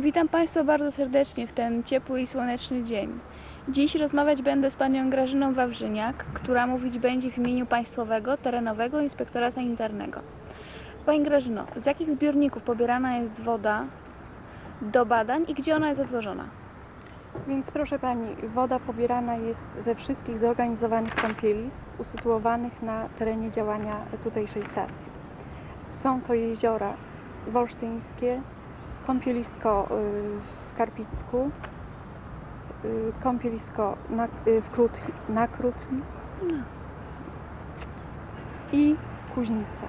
Witam Państwa bardzo serdecznie w ten ciepły i słoneczny dzień. Dziś rozmawiać będę z panią Grażyną Wawrzyniak, która mówić będzie w imieniu Państwowego Terenowego Inspektora Sanitarnego. Pani Grażyno, z jakich zbiorników pobierana jest woda do badań i gdzie ona jest odwożona? Więc proszę Pani, woda pobierana jest ze wszystkich zorganizowanych kąpielisk usytuowanych na terenie działania tutejszej stacji. Są to jeziora wolsztyńskie, kąpielisko w Karpicku, kąpielisko na Krutli i Kuźnica.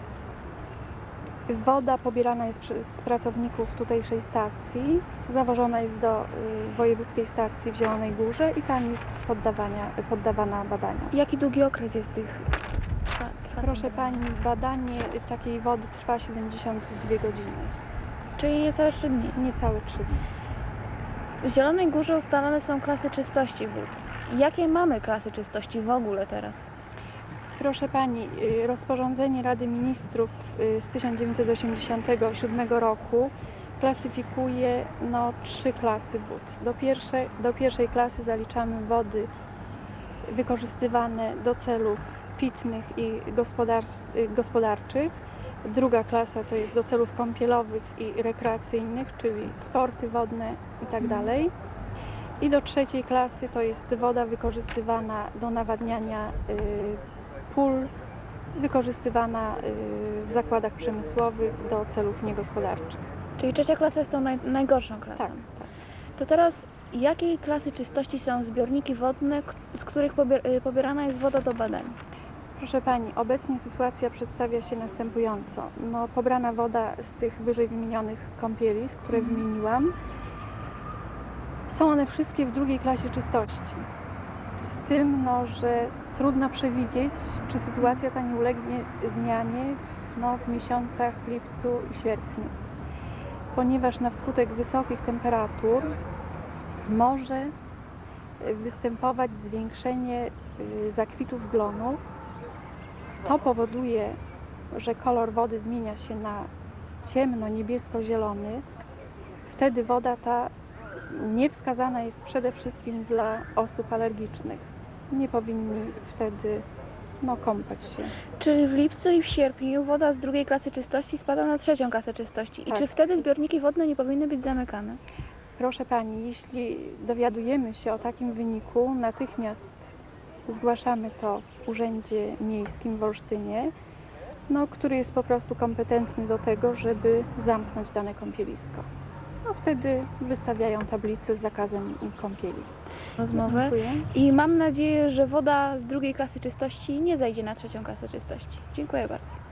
Woda pobierana jest przez pracowników tutejszej stacji, zawożona jest do wojewódzkiej stacji w Zielonej Górze i tam jest poddawana badania. Jaki długi okres jest tych? Proszę Pani, badanie takiej wody trwa 72 godziny. Czyli niecałe 3 dni. Niecałe 3 dni. W Zielonej Górze ustalone są klasy czystości wód. Jakie mamy klasy czystości w ogóle teraz? Proszę Pani, rozporządzenie Rady Ministrów z 1987 roku klasyfikuje 3 klasy wód. Do pierwszej klasy zaliczamy wody wykorzystywane do celów pitnych i gospodarczych. Druga klasa to jest do celów kąpielowych i rekreacyjnych, czyli sporty wodne itd. I do trzeciej klasy to jest woda wykorzystywana do nawadniania pól, wykorzystywana w zakładach przemysłowych do celów niegospodarczych. Czyli trzecia klasa jest tą najgorszą klasą. Tak. To teraz jakiej klasy czystości są zbiorniki wodne, z których pobierana jest woda do badań? Proszę Pani, obecnie sytuacja przedstawia się następująco. Pobrana woda z tych wyżej wymienionych kąpielisk, które wymieniłam, są one wszystkie w drugiej klasie czystości. Z tym, że trudno przewidzieć, czy sytuacja ta nie ulegnie zmianie w miesiącach lipcu i sierpniu, ponieważ na wskutek wysokich temperatur może występować zwiększenie zakwitów glonów. To powoduje, że kolor wody zmienia się na ciemno-niebiesko-zielony. Wtedy woda ta niewskazana jest przede wszystkim dla osób alergicznych. Nie powinni wtedy kąpać się. Czyli w lipcu i w sierpniu woda z drugiej klasy czystości spada na trzecią klasę czystości. Tak. I czy wtedy zbiorniki wodne nie powinny być zamykane? Proszę Pani, jeśli dowiadujemy się o takim wyniku, natychmiast zgłaszamy to w Urzędzie Miejskim w Olsztynie, który jest po prostu kompetentny do tego, żeby zamknąć dane kąpielisko. Wtedy wystawiają tablicę z zakazem kąpieli. Rozmowę. Dziękuję. I mam nadzieję, że woda z drugiej klasy czystości nie zejdzie na trzecią klasę czystości. Dziękuję bardzo.